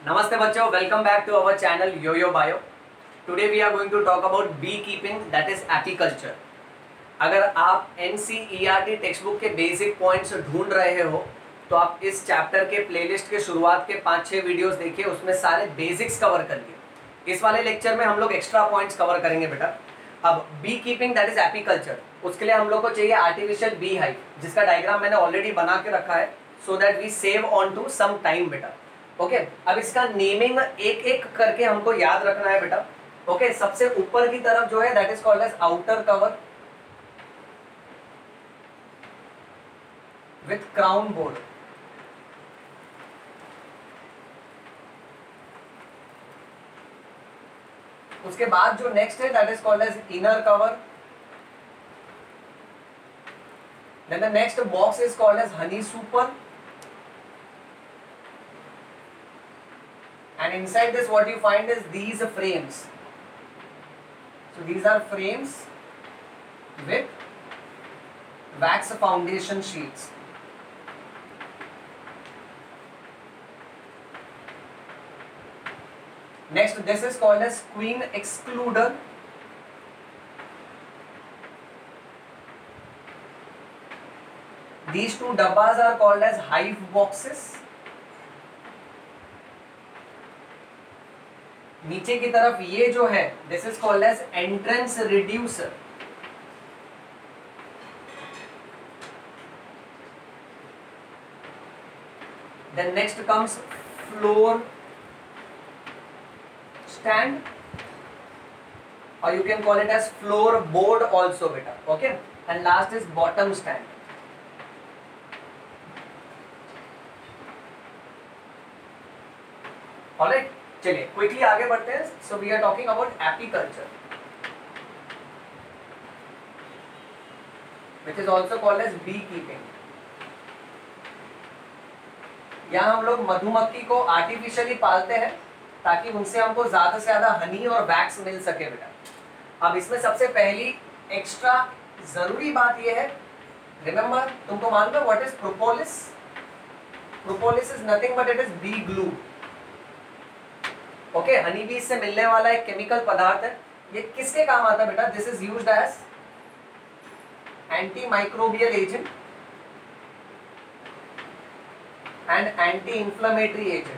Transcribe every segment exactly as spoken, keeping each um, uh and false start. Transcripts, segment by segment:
Namaste bachcho, welcome back to our channel Yo-Yo Bio. Today we are going to talk about beekeeping, that is apiculture. अगर आप N C E R T text book के basic points ढूंढ रहे हो तो आप इस chapter के प्लेलिस्ट के शुरुआत के पाँच छः वीडियोस देखिए, उसमें सारे बेसिक्स कवर कर लिए। इस वाले लेक्चर में हम लोग एक्स्ट्रा पॉइंट्स कवर करेंगे बेटा। अब bee keeping that is apiculture, उसके लिए हम लोग को चाहिए आर्टिफिशियल बी हाइव, जिसका डायग्राम मैंने ऑलरेडी बना के रखा है so that we save on to some time बेटा। ओके okay, अब इसका नेमिंग एक एक करके हमको याद रखना है बेटा। ओके okay, सबसे ऊपर की तरफ जो है that is called as outer cover with crown board. उसके बाद जो नेक्स्ट है that is called as inner cover. Then the next box is called as honey super, and inside this what you find is these frames. So these are frames with wax foundation sheets. Next, this is called as queen excluder. These two dabbas are called as hive boxes. नीचे की तरफ ये जो है this is called as entrance reducer. Then next comes floor stand, और you can call it as floor board also बेटा। Okay, and last is bottom stand. Alright, चलिए quickly आगे बढ़ते हैं। So we are talking about apiculture which is also called as bee keeping. यहाँ हम लोग मधुमक्खी को आर्टिफिशियली पालते हैं ताकि उनसे हमको ज्यादा से ज्यादा हनी और वैक्स मिल सके बेटा। अब इसमें सबसे पहली एक्स्ट्रा जरूरी बात यह है, रिमेंबर तुमको मालूम है what is propolis? Propolis is nothing but it is bee glue. Okay, honey bees से मिलने वाला एक केमिकल पदार्थ है। ये किसके काम आता है बेटा? This is used as anti microbial agent and anti inflammatory agent.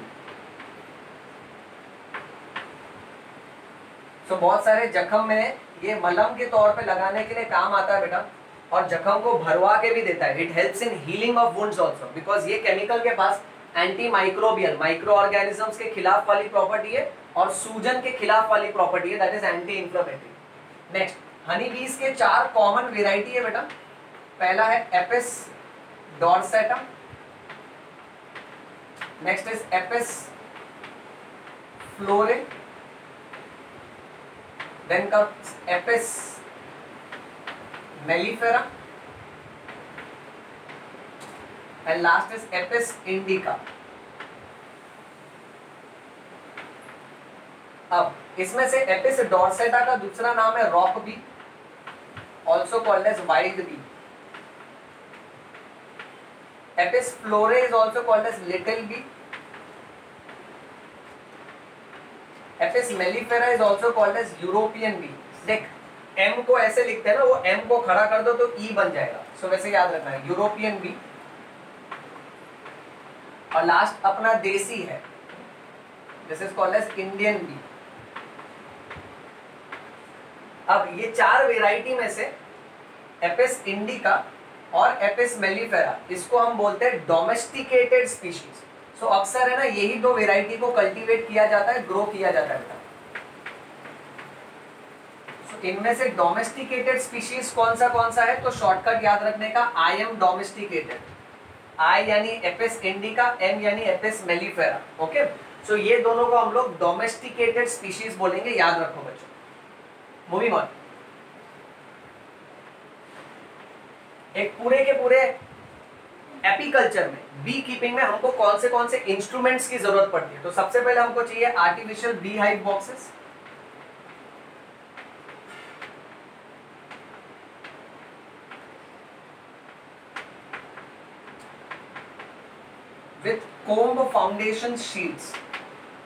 So बहुत सारे जख्म में ये मलहम के तौर पे लगाने के लिए काम आता है बेटा, और जख्म को भरवा के भी देता है। It helps in healing of wounds also, because ये केमिकल के पास एंटी माइक्रोबियल माइक्रो ऑर्गेनिजम्स के खिलाफ वाली प्रॉपर्टी है और सूजन के खिलाफ वाली प्रॉपर्टी है, that is anti inflammatory. Next, honey bees के चार कॉमन वेराइटी है बेटा। पहला है Apis dorsatum, next is Apis florea, then comes Apis mellifera, and last is Apis indica. अब इसमें से एपिस डॉर्सेटा का दूसरा नाम है rock bee, also called as wild bee. Apis florea is also called as little bee. Apis mellifera is also called as European bee. देख, M को ऐसे लिखते हैं ना, वो एम को खड़ा कर दो तो ई बन जाएगा, सो वैसे याद रखना है, यूरोपियन बी। और लास्ट अपना देसी है, this is called as Indian bee. अब ये चार वेराइटी में से एपिस इंडिका और एपिस मेलिफेरा, इसको हम बोलते हैं डोमेस्टिकेटेड स्पीशीज। सो अक्सर है ना यही दो वेराइटी को कल्टीवेट किया जाता है, ग्रो किया जाता है। सो so, इनमें से डोमेस्टिकेटेड स्पीशीज कौन सा कौन सा है, तो शॉर्टकट याद रखने का, आई एम डोमेस्टिकेटेड। आई यानी एपिस इंडिका, एम यानी एपिस मेलिफेरा। ओके, सो ये दोनों को हम लोग डोमेस्टिकेटेड स्पीशीज बोलेंगे, याद रखो बच्चों। मूविंग ऑन, एक पूरे के पूरे एपिकल्चर में, बी कीपिंग में हमको कौन से कौन से इंस्ट्रूमेंट्स की जरूरत पड़ती है। तो सबसे पहले हमको चाहिए artificial bee hive boxes, with comb foundation sheets.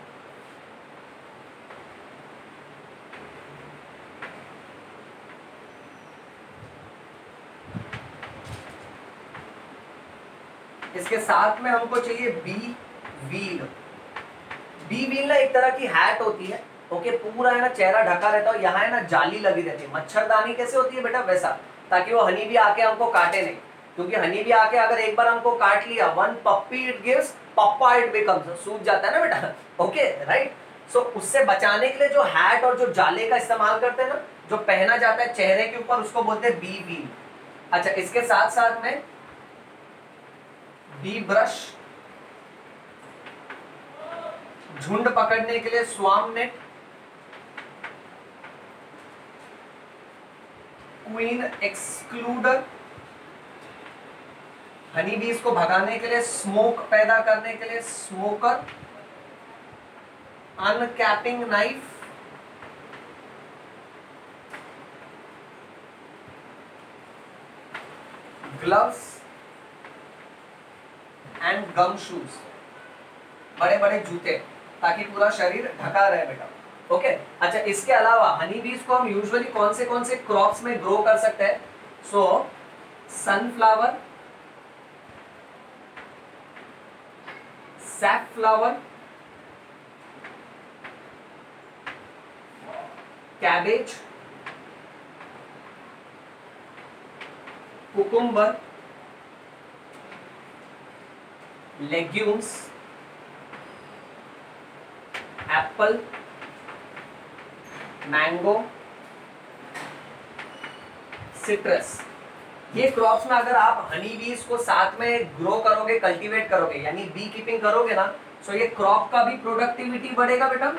इसके साथ में हमको चाहिए बी व्हील। बी व्हील ना एक तरह की हैट होती है, ओके, पूरा है ना चेहरा ढका रहता है, यहाँ है ना जाली लगी रहती है, मच्छरदानी कैसे होती है बेटा वैसा, ताकि वो हनी भी आके हमको काटे नहीं, क्योंकि हनी भी आके अगर एक बार हमको काट लिया, one puppy it gives, papa it becomes, सूख जाता है ना बेटा, ओके राइट। सो उससे बचाने के लिए जो हैट और जो जाले का इस्तेमाल करते हैं ना, जो पहना जाता है चेहरे के ऊपर, उसको बोलते हैं बी व्हील। अच्छा, इसके साथ साथ में बी ब्रश, झुंड पकड़ने के लिए swarm net, queen excluder, honey bees को भगाने के लिए, स्मोक पैदा करने के लिए smoker, uncapping knife, gloves and gum shoes, बड़े बड़े जूते, ताकि पूरा शरीर ढका रहे बेटा, ओके। अच्छा, इसके अलावा हनी बीज को हम यूजुअली कौन से कौन से क्रॉप्स में ग्रो कर सकते हैं? So sunflower, safflower, cabbage, cucumber, legumes, apple, mango, citrus. ये क्रॉप्स में अगर आप हनी बीज को साथ में ग्रो करोगे, कल्टीवेट करोगे, यानी बी कीपिंग करोगे ना, सो ये क्रॉप का भी प्रोडक्टिविटी बढ़ेगा बेटा,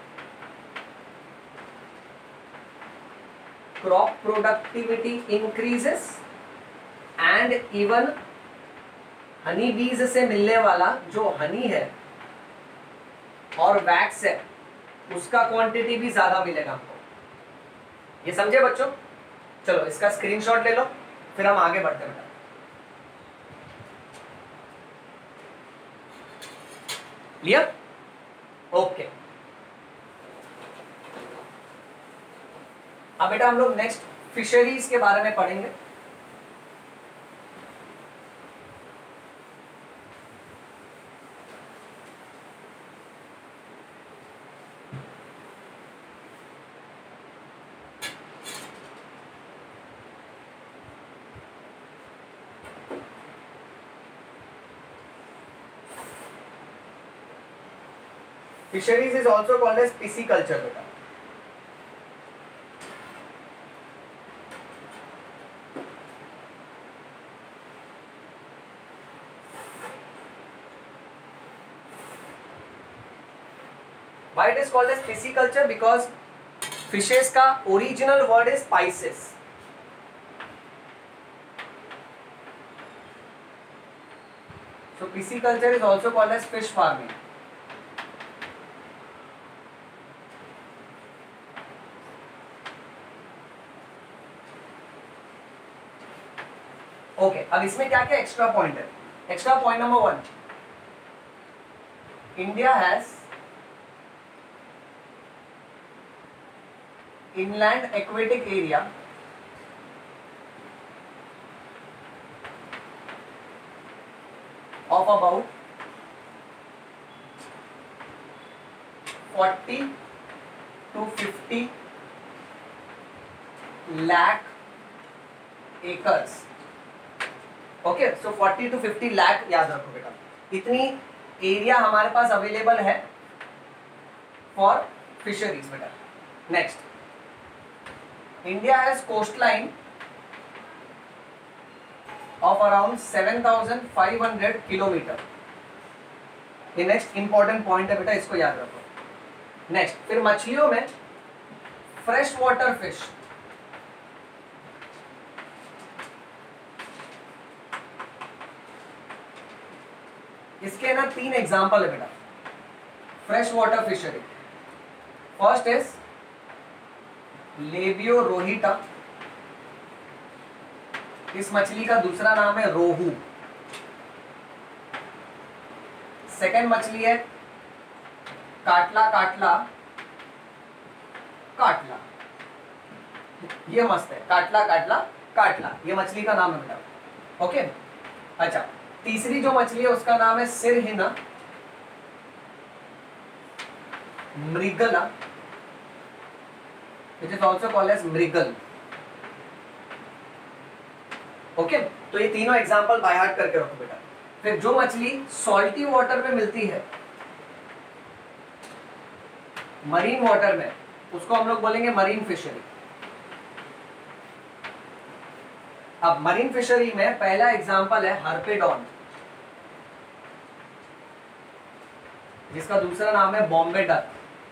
crop productivity increases, and even honey bees से मिलने वाला जो हनी है और वैक्स है, उसका क्वांटिटी भी ज्यादा मिलेगा हमको। ये समझे बच्चों? चलो इसका स्क्रीनशॉट ले लो, फिर हम आगे बढ़ते हैं बेटा। लिया? ओके। अब बेटा हम लोग नेक्स्ट फिशरीज के बारे में पढ़ेंगे। Fisheries is also called as pisciculture beta. Why it is called as pisciculture? Because fishes का original word is pisces. So pisciculture is also called as fish farming. Okay okay, अब इसमें क्या क्या extra point है? Extra point number one, India has inland aquatic area of about forty to fifty lakh acres. Okay, so forty to fifty lakh याद रखो बेटा, इतनी area हमारे पास अवेलेबल है फॉर फिशरीज बेटा। Next, India has coast line of around seven thousand five hundred kilometre. ये next important point है बेटा, इसको याद रखो। नेक्स्ट, फिर मछलियों में फ्रेश वाटर फिश, इसके ना तीन एग्जाम्पल है बेटा fresh water fishery. First is Labeo rohita, इस मछली का दूसरा नाम है रोहू। सेकेंड मछली है काटला काटला काटला, ये मस्त है, काटला काटला काटला, ये मछली का नाम है बेटा। ओके, अच्छा तीसरी जो मछली है उसका नाम है Cirrhina mrigala, which is also called as mrigal. Okay, तो ये तीनों एग्जाम्पल बाय हार्ट करके रखो बेटा। फिर जो मछली सॉल्टी वाटर में मिलती है, मरीन वाटर में, उसको हम लोग बोलेंगे मरीन फिशरी। अब मरीन फिशरी में पहला एग्जाम्पल है हर्पेडॉन, जिसका दूसरा नाम है Bombay duck.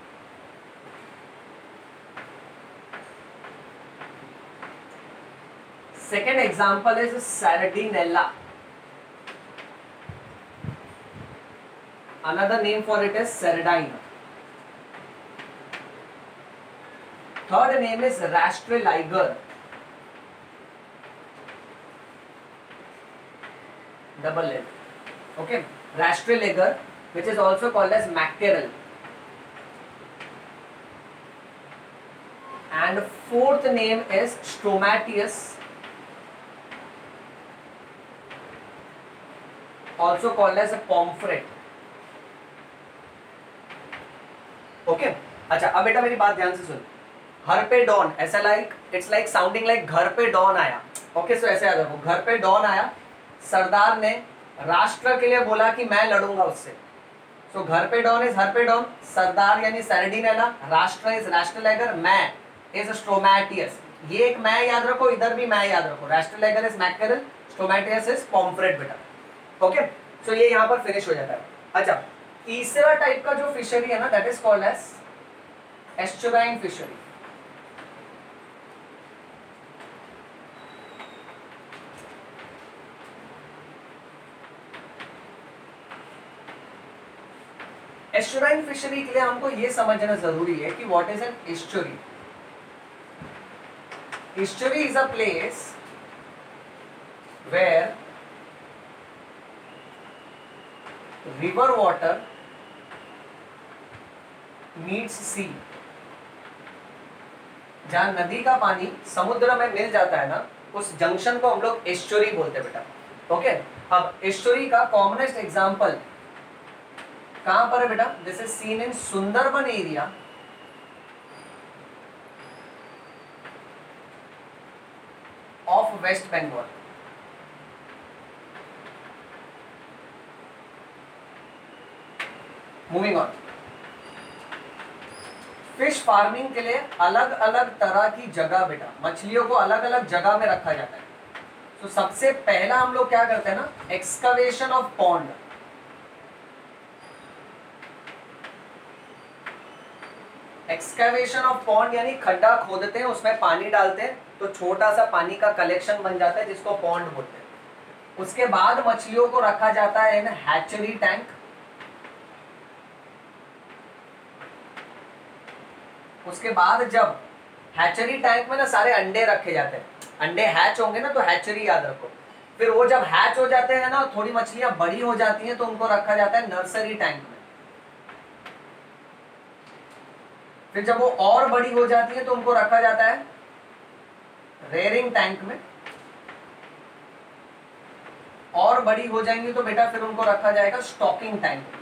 Second example is Sardinella, another name for it is sardine. Third name is Rastrelliger, double L, okay, rastrelager, which is also called as mackerel. And fourth name is Stromatous, also called as a pomfret. Okay, अच्छा अब बेटा मेरी बात ध्यान से सुन। घर पे don, ऐसा like it's like sounding like घर पे डॉन आया। ओके, सो ऐसे याद रखो, घर पे डॉन आया, सरदार ने राष्ट्र के लिए बोला कि मैं लड़ूंगा उससे। सो so, घर पे डॉन इज हर पे डॉन, सरदार यानी सार्डिनेला, राष्ट्र इज रास्ट्रेलाइगर, मैं इज स्ट्रोमैटियस। ये एक मैं याद रखो, इधर भी मैं याद रखो। Rastrelliger is mackerel, Stromateus is pomfret बेटा। ओके, सो ये यहाँ पर फिनिश हो जाता है। अच्छा, तीसरा टाइप का जो फिशरी है ना, that is called as estuarine fishery. Estuarine fishery के लिए हमको यह समझना जरूरी है कि what is an estuary. Estuary is a place where river water meets sea, जहां नदी का पानी समुद्र में मिल जाता है ना, उस जंक्शन को हम लोग एस्चुरी बोलते हैं बेटा। ओके, अब एस्चुरी का कॉमनेस्ट एग्जांपल कहां पर है बेटा? This is seen in Sundarban area of West Bengal. Moving on, fish farming के लिए अलग अलग तरह की जगह बेटा, मछलियों को अलग अलग जगह में रखा जाता है। तो सबसे पहला हम लोग क्या करते हैं ना, excavation of pond. Excavation of pond यानी खड्डा खोदते हैं, उसमें पानी डालते हैं, तो छोटा सा पानी का कलेक्शन बन जाता है जिसको पॉन्ड बोलते हैं। उसके बाद मछलियों को रखा जाता है इन हैचरी टैंक। उसके बाद जब हैचरी टैंक में ना सारे अंडे रखे जाते हैं, अंडे हैच होंगे ना, तो हैचरी याद रखो। फिर वो जब हैच हो जाते हैं ना, थोड़ी मछलियां बड़ी हो जाती हैं, तो उनको रखा जाता है नर्सरी टैंक में। फिर जब वो और बड़ी हो जाती है तो उनको रखा जाता है रेयरिंग टैंक में। और बड़ी हो जाएंगी तो बेटा फिर उनको रखा जाएगा स्टॉकिंग टैंक में।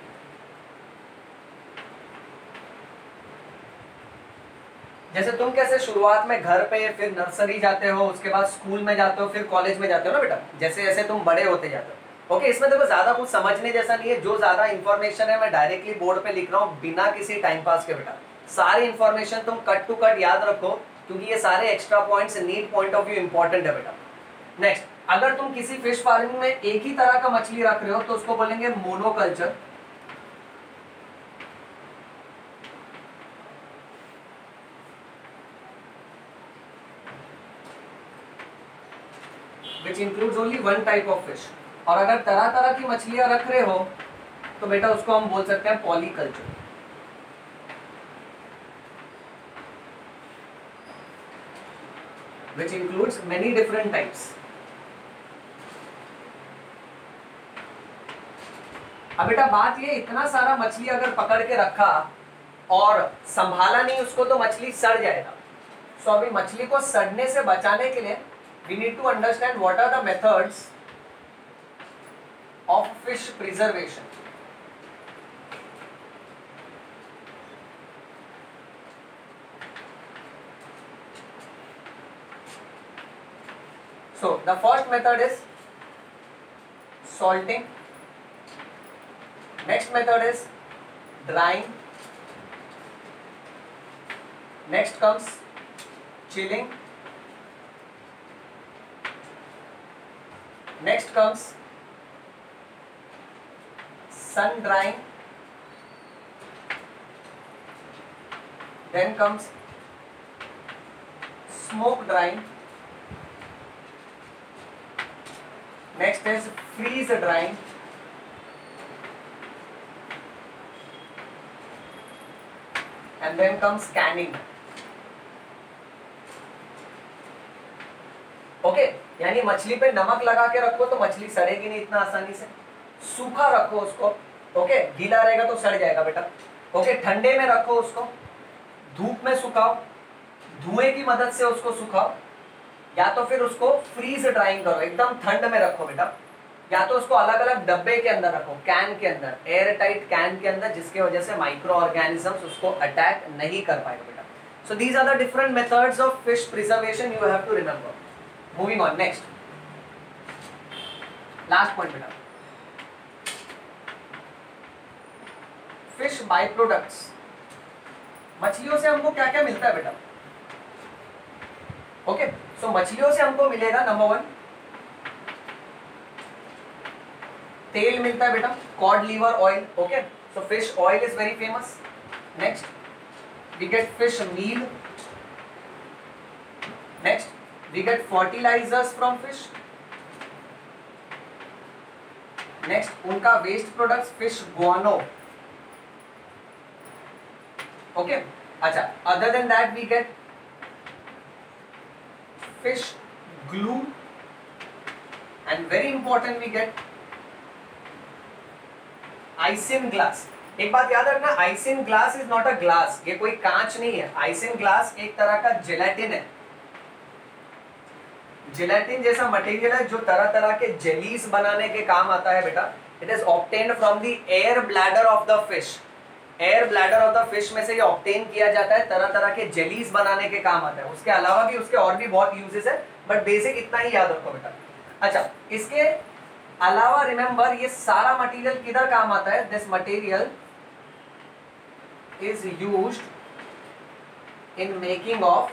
जैसे तुम कैसे शुरुआत में घर पे, फिर नर्सरी जाते हो, उसके बाद स्कूल में जाते हो, फिर कॉलेज में जाते हो ना बेटा, जैसे जैसे तुम बड़े होते जाते हो। ओके, इसमें देखो ज्यादा कुछ समझने जैसा नहीं है। जो ज्यादा इंफॉर्मेशन है मैं डायरेक्टली बोर्ड पे लिख रहा हूँ बिना किसी टाइम पास के बेटा। सारी इंफॉर्मेशन तुम कट टू कट याद रखो, क्योंकि ये सारे extra points NEET point of view important है बेटा। नेक्स्ट, अगर तुम किसी फिश फार्मिंग में एक ही तरह का मछली रख रहे हो तो उसको बोलेंगे monoculture. which includes only one type of fish। और अगर तरह तरह की मछलियां रख रहे हो तो बेटा उसको हम बोल सकते हैं polyculture. which includes many different types। अब बेटा बात ये, इतना सारा मछली अगर पकड़ के रखा और संभाला नहीं उसको तो मछली सड़ जाएगा। सो अभी मछली को सड़ने से बचाने के लिए we need to understand what are the methods of fish preservation. So the first method is salting. Next method is drying. Next comes chilling. Next comes sun drying. Then comes smoke drying. Next is freeze drying. And then comes canning. Okay okay, यानी मछली पे नमक लगा के रखो तो मछली सड़ेगी नहीं इतना आसानी से। सूखा रखो उसको, ओके okay, गीला रहेगा तो सड़ जाएगा बेटा। ओके okay, ठंडे में रखो उसको, धूप में सुखाओ, धुएं की मदद से उसको सुखाओ, या तो फिर उसको फ्रीज ड्राइंग करो, एकदम ठंड में रखो बेटा, या तो उसको अलग अलग डब्बे के अंदर रखो, कैन के अंदर, एयर टाइट कैन के अंदर, जिसके वजह से माइक्रो ऑर्गेनिजम्स उसको अटैक नहीं कर पाएगा बेटा। So these are the different methods of fish preservation, you have to remember. Moving on, next last point बेटा, फिश बाय प्रोडक्ट्स। मछलियों से हमको क्या क्या मिलता है बेटा? ओके okay, सो so मछलियों से हमको मिलेगा नंबर वन, तेल मिलता है बेटा, cod liver oil. Okay, so fish oil is very famous. Next we get fish meal. Next we get fertilizers from fish. Next उनका waste products fish guano. Okay okay? अच्छा, other than that we get fish glue, and very important we get isinglass. एक बात याद रखना, isinglass is not a glass, ये कोई कांच नहीं है। isinglass एक तरह का जेलेटिन है, जेलेटिन जैसा मटेरियल है जो तरह तरह के जेलीज बनाने के काम आता है बेटा। It is obtained from the air bladder of the fish, air bladder of the fish में से ये ऑब्टेन किया जाता है, तरह तरह के जेलीज बनाने के काम आता है। उसके अलावा भी उसके और भी बहुत यूजेस है, बट बेसिक इतना ही याद रखो बेटा। अच्छा, इसके अलावा रिमेंबर ये सारा मटेरियल किधर काम आता है? This material is used in making of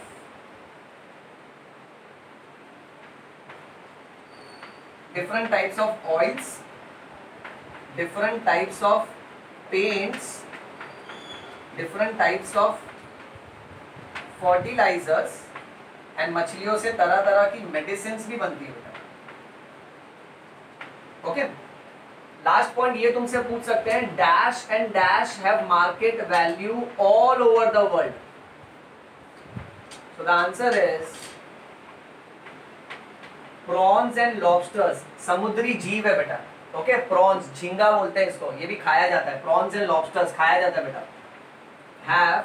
different types of oils, different types of paints, different types of fertilizers, and मछलियों से तरह तरह की मेडिसिन्स भी बनती है बेटा। ओके, लास्ट पॉइंट ये तुमसे पूछ सकते हैं, dash and dash have market value all over the world. So the answer is prawns and lobsters. समुद्री जीव है बेटा। ओके, प्रॉन्स, झींगा बोलते हैं इसको, ये भी खाया जाता है। प्रॉन्स एंड लॉबस्टर्स खाया जाता है बेटा। हैव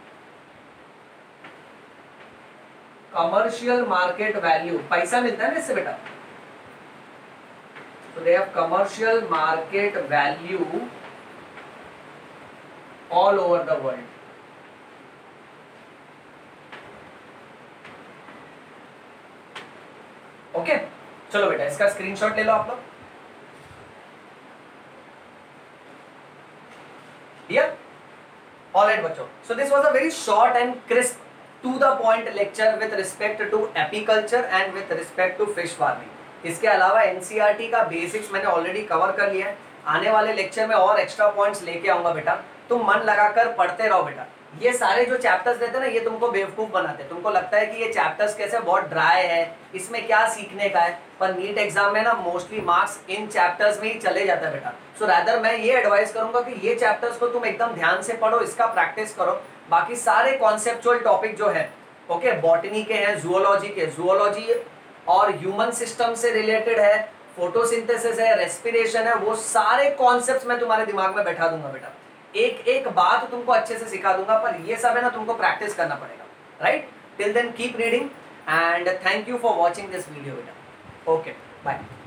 कमर्शियल मार्केट वैल्यू, पैसा मिलता है ना इससे बेटा। So they have commercial market value all over the world. Okay okay? चलो बेटा इसका स्क्रीनशॉट ले लो आप लोग। Here? All right बच्चों, so this was a very short and crisp to the point lecture with respect to apiculture and with respect to fish farming. इसके अलावा NCERT का बेसिक्स मैंने ऑलरेडी कवर कर लिया है। आने वाले लेक्चर में और एक्स्ट्रा पॉइंट्स लेके आऊंगा बेटा, तुम मन लगाकर पढ़ते रहो बेटा। ये सारे जो चैप्टर्स देते हैं ना, ये तुमको बेवकूफ बनाते हैं। तुमको लगता है कि ये चैप्टर्स कैसे बहुत ड्राई है, इसमें क्या सीखने का है, पर नीट एग्जाम में ना मोस्टली मार्क्स इन चैप्टर्स में ही चले जाता है बेटा। सो रैदर मैं ये एडवाइस करूंगा कि ये चैप्टर्स को तुम एकदम ध्यान से पढ़ो, इसका प्रैक्टिस करो। बाकी सारे कॉन्सेप्चुअल टॉपिक जो है, ओके, बॉटनी के हैं, जूलॉजी के, जूलॉजी और ह्यूमन सिस्टम से रिलेटेड है, फोटोसिंथेसिस है, रेस्पिरेशन है, वो सारे कॉन्सेप्ट्स मैं तुम्हारे दिमाग में बैठा दूंगा बेटा। एक एक बात तुमको अच्छे से सिखा दूंगा, पर ये सब है ना तुमको प्रैक्टिस करना पड़ेगा। Right, till then keep reading and thank you for watching this video बेटा। Okay, bye.